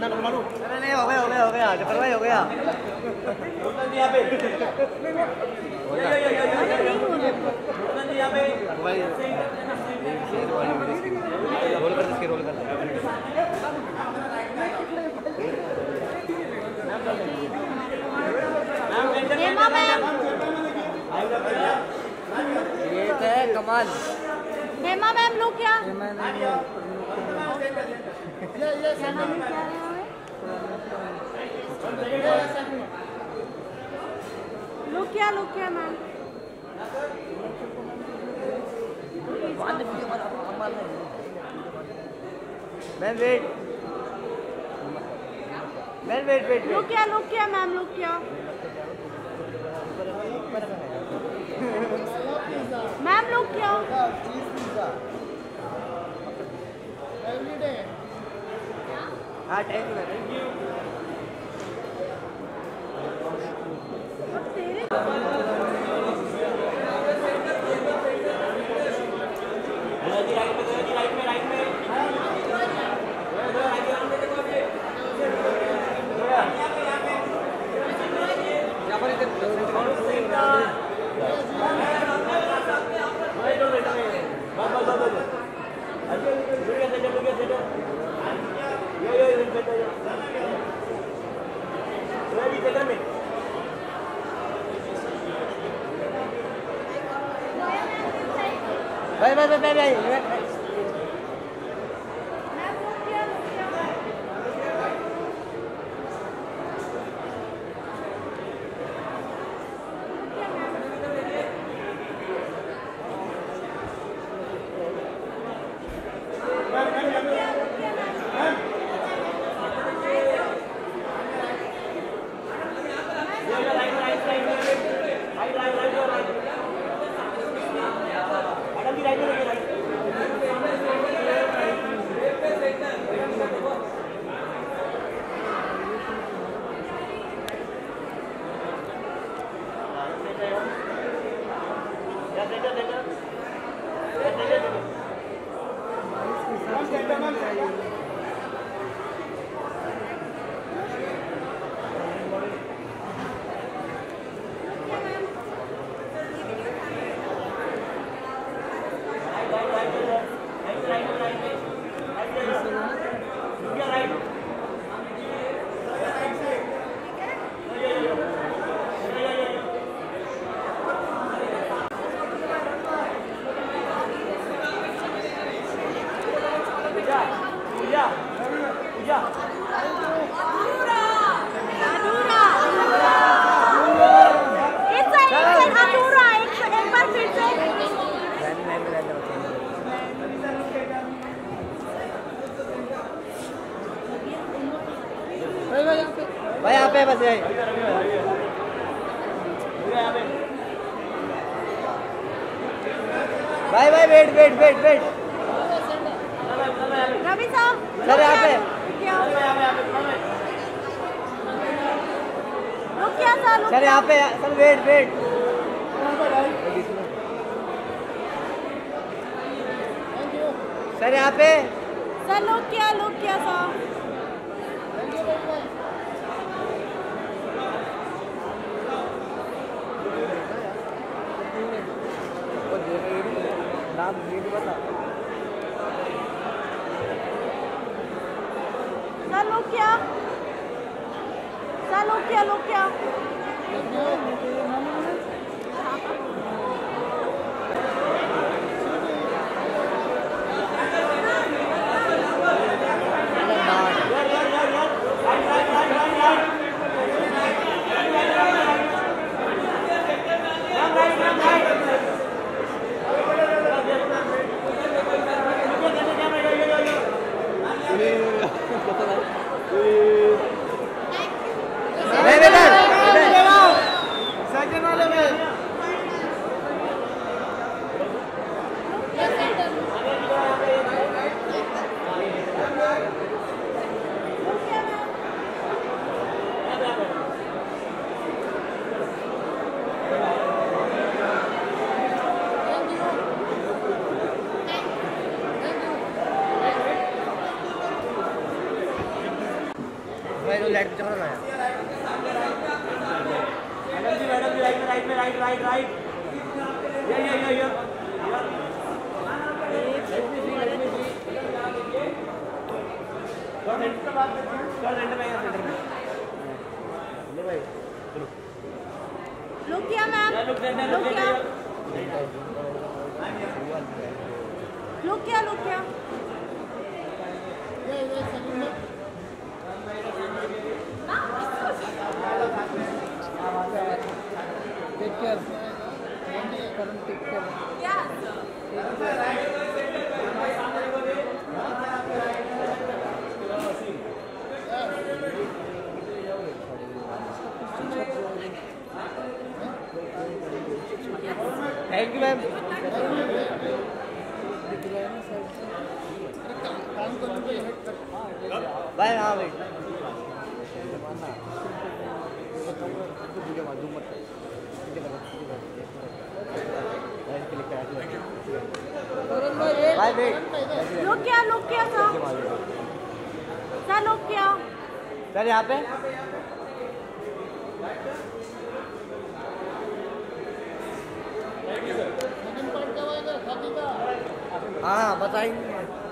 ना मालूम। नहीं हो गया जफर भाई हो गया। यहाँ पे रोल कर इसके रोल कर। ये है कमाल। हेमा मैम लोग क्या लोग क्या मैम मैम वेट लोग क्या मैम लोग क्या मैम लोग क्या हाँ थैंक यू। भाई यहाँ पे बस यही भाई वेट रवि साहब सर यहाँ पे लोग क्या सर यहाँ पे सर वेट सर यहाँ पे सर लोग क्या साहब नाम ये भी बता सर लोग क्या भाई तो लाइट पे चला रहा है। मैडम जी राइट में राइट ये सेंटर में ले भाई चलो लुक किया मैम, लुक सेंटर लुक किया, लुक किया, लुक किया। Take care, Karan take care. Thank you ma'am. Bye. हाँ भाई बाय वेट। लुक किया सर, सर लुक किया। सर यहाँ पे हाँ बताएंगे।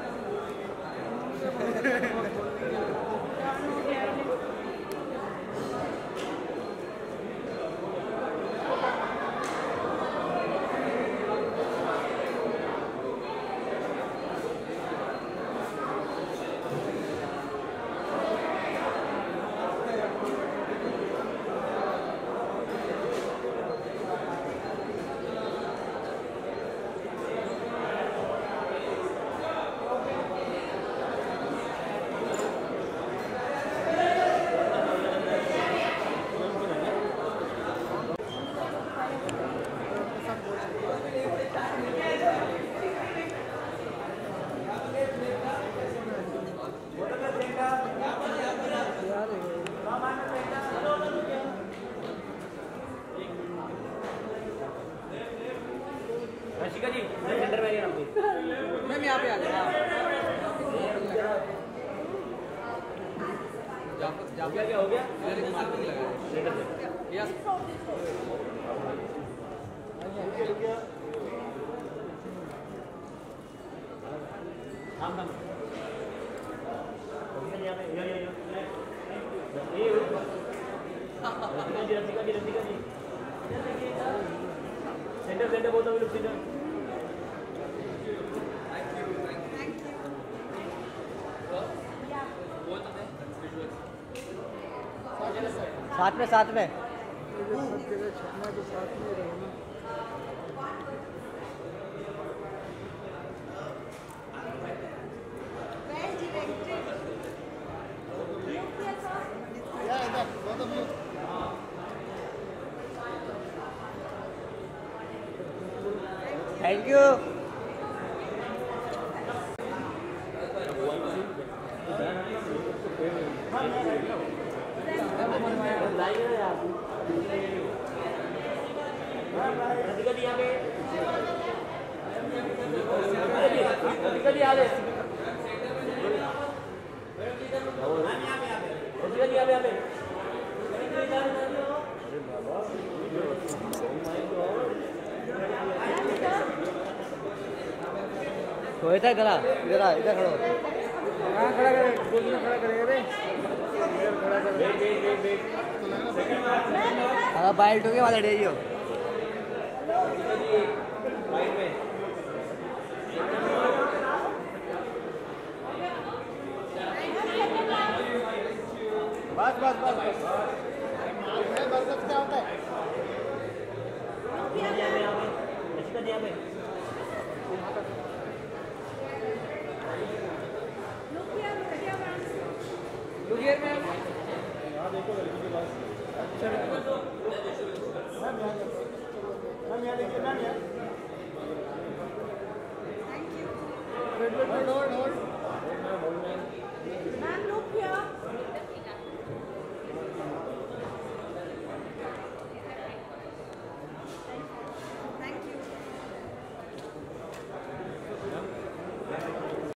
रशिका जी सेंटर में आइए मैम यहाँ पे आ गया। क्या हो गया यस काम रसिका जी सेंटर बहुत अभी लोग सेंटर साथ में थैंक यू। रसिका जी यहाँ पे रसिका जी यहाँ पे तो इधर खड़ा इधर खड़ो। कहाँ खड़ा करे गोद में खड़ा करेगा रे खड़ा कर वेट अगर बाइट हो गया वाला डेजियो राइट में बस क्या होता है देखो लड़की के पास अच्छा मैम यहाँ देखिए मैम यहाँ थैंक यू होल्ड